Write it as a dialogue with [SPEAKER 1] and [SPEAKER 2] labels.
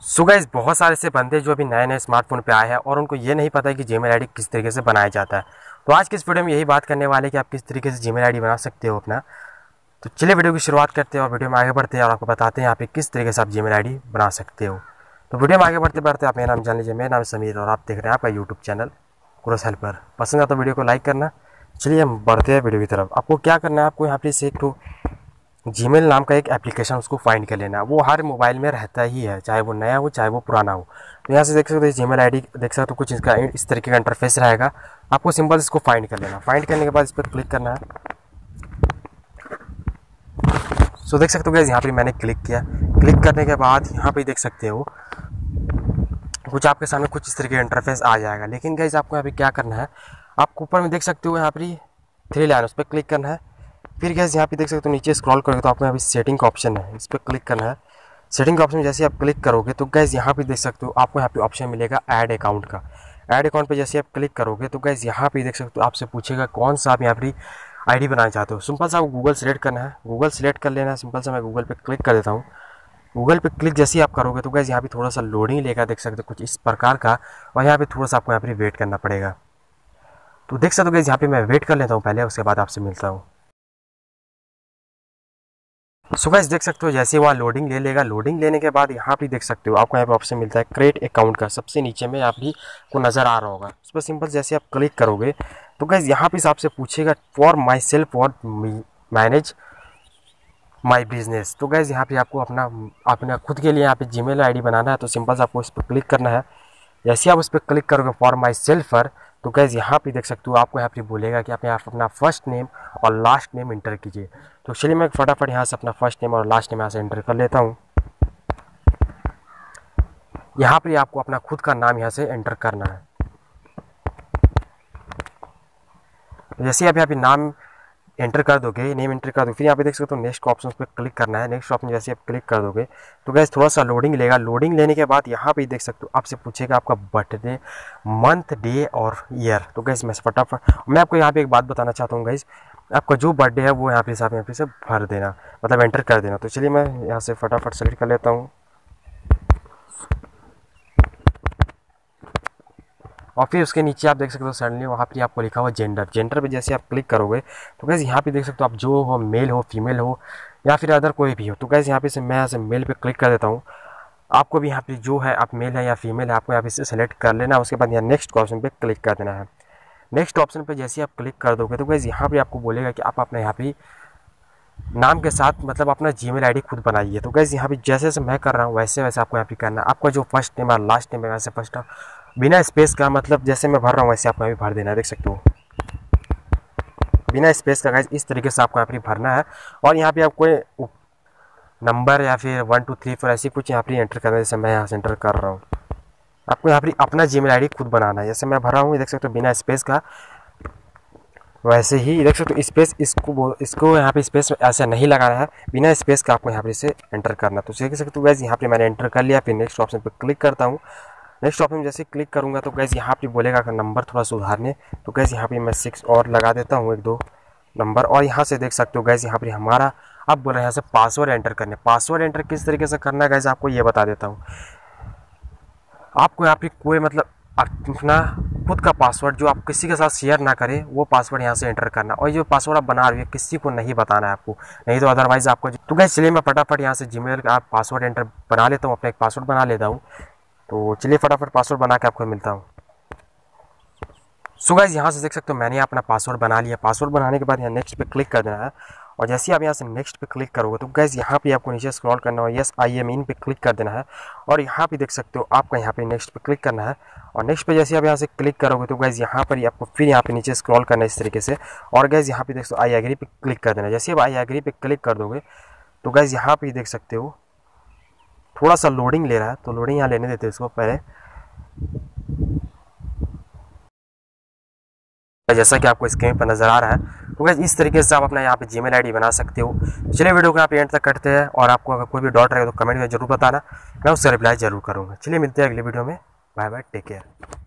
[SPEAKER 1] So guys, बहुत सारे ऐसे बंदे जो अभी नए नए स्मार्टफोन पे आए हैं और उनको ये नहीं पता है कि जीमेल आईडी किस तरीके से बनाया जाता है। तो आज की इस वीडियो में यही बात करने वाले हैं कि आप किस तरीके से जीमेल आईडी बना सकते हो अपना। तो चलिए वीडियो की शुरुआत करते हैं और वीडियो में आगे बढ़ते हैं और आपको बताते हैं यहाँ पे किस तरीके से आप जीमेल आईडी बना सकते हो। तो वीडियो में आगे बढ़ते बढ़ते आप मेरा नाम जान लीजिए। मेरा नाम समीर और आप देख रहे हैं आपका यूट्यूब चैनल क्रोस हेल्पर। पसंद आता तो वीडियो को लाइक करना। चलिए हम बढ़ते हैं वीडियो की तरफ। आपको क्या करना है, आपको यहाँ पे से एक तो जीमेल नाम का एक एप्लीकेशन उसको फाइंड कर लेना। वो हर मोबाइल में रहता ही है, चाहे वो नया हो चाहे वो पुराना हो। तो यहाँ से देख सकते हो जीमेल आईडी देख सकते हो, कुछ इसका इस तरीके का इंटरफेस रहेगा। आपको सिंपल इसको फाइंड कर लेना। फाइंड करने के बाद इस पर क्लिक करना है। सो देख सकते हो गाइस, यहाँ पे मैंने क्लिक किया। क्लिक करने के बाद यहाँ पे देख सकते हो कुछ आपके सामने कुछ इस तरीके का इंटरफेस आ जाएगा। लेकिन गाइस आपको यहाँ पे क्या करना है, आपको ऊपर में देख सकते हो यहाँ पर 3 लाइन, उस पर क्लिक करना है। फिर गैस यहाँ पे देख सकते हो नीचे स्क्रॉल करोगे तो आपको यहाँ पे सेटिंग का ऑप्शन है, इस पर क्लिक करना है। सेटिंग का ऑप्शन जैसे आप क्लिक करोगे तो गैस यहाँ पे देख सकते हो आपको यहाँ पे ऑप्शन मिलेगा ऐड अकाउंट का। ऐड अकाउंट पे जैसे आप क्लिक करोगे तो गैस यहाँ पे देख सकते हो आपसे पूछेगा कौन सा आप यहाँ पर आईडी बनाना चाहते हो। सिंपल सा आपको गूगल सेलेक्ट करना है। गूगल सेलेक्ट कर लेना है। सिंपल सा मैं गूगल पे क्लिक कर देता हूँ। गूगल पे क्लिक जैसे ही आप करोगे तो गैस यहाँ पे थोड़ा सा लोडिंग लेगा, देख सकते हो कुछ इस प्रकार का। और यहाँ पे थोड़ा सा आपको यहाँ पर वेट करना पड़ेगा। तो देख सकते हो गैस यहाँ पे मैं वेट कर लेता हूँ पहले, उसके बाद आपसे मिलता हूँ। सो गाइस देख सकते हो जैसे वहाँ लोडिंग ले लेगा। लोडिंग लेने के बाद यहाँ पे देख सकते हो आपको यहाँ पे ऑप्शन मिलता है क्रिएट अकाउंट का। सबसे नीचे में आप भी को नज़र आ रहा होगा, उस पर सिंपल जैसे आप क्लिक करोगे तो गाइस यहाँ पे आपसे पूछेगा फॉर माई सेल्फ और मैनेज माई बिजनेस। तो गाइस यहाँ पे आपको अपना खुद के लिए यहाँ पे जीमेल आईडी बनाना है। तो सिंपल से आपको इस पर क्लिक करना है। जैसे आप उस पर क्लिक करोगे फॉर माई सेल्फर, तो गैस यहाँ पे देख सकते हो आपको यहाँ पे बोलेगा कि आप यहाँ अपना फर्स्ट नेम और लास्ट नेम इंटर कीजिए। तो चलिए मैं फटाफट यहाँ से अपना फर्स्ट नेम और लास्ट नेम यहाँ से इंटर कर लेता हूँ। यहाँ पे आपको अपना खुद का नाम यहाँ से इंटर करना है। जैसे आप यहाँ पे नाम एंटर कर दोगे, नेम एंटर कर दो, फिर यहाँ पे देख सकते हो नेक्स्ट ऑप्शन पे क्लिक करना है। नेक्स्ट ऑप्शन जैसे आप क्लिक कर दोगे तो गैस थोड़ा सा लोडिंग लेगा। लोडिंग लेने के बाद यहाँ पे देख सकते हो आपसे पूछेगा आपका बर्थडे, मंथ, डे और ईयर। तो गैस मैं फटाफट मैं आपको यहाँ पे एक बात बताना चाहता हूँ गैस, आपका जो बर्थडे है वो यहाँ पे आप यहाँ पे से भर देना, मतलब एंटर कर देना। तो चलिए मैं यहाँ से फटाफट सेलेक्ट कर लेता हूँ और फिर उसके नीचे आप देख सकते हो सडनली वहाँ पे आपको लिखा हुआ जेंडर। जेंडर पे जैसे आप क्लिक करोगे तो गैस यहाँ पे देख सकते हो आप जो हो, मेल हो, फीमेल हो या फिर अदर कोई भी हो। तो गैस यहाँ पे से मैं यहाँ से मेल पे क्लिक कर देता हूँ। आपको भी यहाँ पे जो है आप मेल है या फीमेल है आपको यहाँ पे से सेलेक्ट कर लेना। उसके बाद यहाँ नेक्स्ट ऑप्शन पे क्लिक कर देना है। नेक्स्ट ऑप्शन पे जैसे आप क्लिक कर दोगे तो गैस यहाँ पे आपको बोलेगा कि आप अपने यहाँ पे नाम के साथ मतलब अपना जीमेल आईडी खुद बनाइए। तो गैस यहाँ पे जैसे जैसे मैं कर रहा हूँ वैसे वैसे आपको यहाँ पे करना है। आपका जो फर्स्ट नेम और लास्ट नेम है वैसे फर्स्ट बिना स्पेस का, मतलब जैसे मैं भर रहा हूँ वैसे आपको यहाँ पे भर देना है। देख सकते हो बिना स्पेस का गाइस इस तरीके से आपको यहाँ पे भरना है। और यहाँ पे आपको नंबर या फिर 1 2 3 4 ऐसी कुछ यहाँ पे एंटर करना है, जैसे मैं यहाँ से एंटर कर रहा हूँ। आपको यहाँ पे अपना जीमेल आईडी खुद बनाना है। जैसे मैं भरा हूँ देख सकते हो बिना स्पेस का, वैसे ही देख सकते हो स्पेस इसको यहाँ पे स्पेस ऐसा नहीं लगाना है, बिना स्पेस का आपको यहाँ पे से एंटर करना। तो देख सकते हो गैस यहाँ पे मैंने एंटर कर लिया। फिर नेक्स्ट ऑप्शन पे क्लिक करता हूँ। नेक्स्ट ऑप्शन में जैसे क्लिक करूँगा तो गैस यहाँ पे बोलेगा अगर नंबर थोड़ा सुधारने, तो गैस यहाँ पे मैं 6 और लगा देता हूँ, 1 2 नंबर। और यहाँ से देख सकते हो गैस यहाँ पे हमारा अब बोला यहाँ से पासवर्ड एंटर करने। पासवर्ड एंटर किस तरीके से करना है गैस आपको ये बता देता हूँ। आपको यहाँ पे कोई मतलब अपना खुद का पासवर्ड जो आप किसी के साथ शेयर ना करें वो पासवर्ड यहाँ से एंटर करना। और जो पासवर्ड आप बना रहे हो किसी को नहीं बताना है आपको, नहीं तो अदरवाइज आपको। तो गैस चलिए मैं फटाफट यहाँ से जीमेल का पासवर्ड एंटर बना लेता हूँ, अपना एक पासवर्ड बना लेता हूँ। तो चलिए फटाफट पासवर्ड बना के आपको मिलता हूँ। सो गाइस यहाँ से देख सकते हो मैंने अपना पासवर्ड बना लिया। पासवर्ड बनाने के बाद यहाँ नेक्स्ट पे क्लिक कर देना है। और जैसे ही आप यहाँ से नेक्स्ट पे क्लिक करोगे तो गैस यहाँ पे आपको नीचे स्क्रॉल करना है, यस आई एम इन पे क्लिक कर देना है। और यहाँ पे देख सकते हो आपको यहाँ पे नेक्स्ट पे क्लिक करना है। और नेक्स्ट पे जैसे आप यहाँ से क्लिक करोगे तो गैस यहाँ पर आपको फिर यहाँ पे नीचे स्क्रॉल करना है इस तरीके से। और गैस यहाँ पे देख सकते हो आई एग्री पे क्लिक कर देना है। जैसे आप आई एग्री पे क्लिक कर दोगे तो गैस यहाँ पे देख सकते हो थोड़ा सा लोडिंग ले रहा है, तो लोडिंग यहाँ लेने देते हैं इसको पहले। जैसा कि आपको स्क्रीन पर नजर आ रहा है तो गाइस इस तरीके से आप अपना यहाँ पे जीमेल आईडी बना सकते हो। चलिए वीडियो को यहाँ पे एंड तक करते हैं और आपको अगर कोई भी डाउट रहेगा तो कमेंट में जरूर बताना, मैं उससे रिप्लाई जरूर करूँगा। चलिए मिलते हैं अगले वीडियो में। Bye bye, take care.